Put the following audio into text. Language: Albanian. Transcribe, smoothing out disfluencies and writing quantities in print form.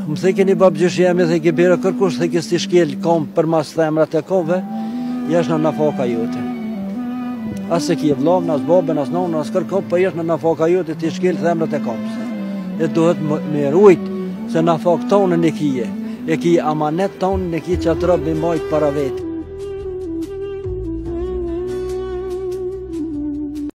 Më the keni bab gjyshjemi dhe ke bira kërkush dhe kësti shkel kom për mas themrat e kove, jesh në nafaka jote. As se ki vllavn, as babën, as nonën, as kërkop, për jesh në nafaka jote ti shkel themrat e komës. E duhet me rujt se nafak tonë në kije, e ki amanet tonë në ki që atë robë i majtë para vetë.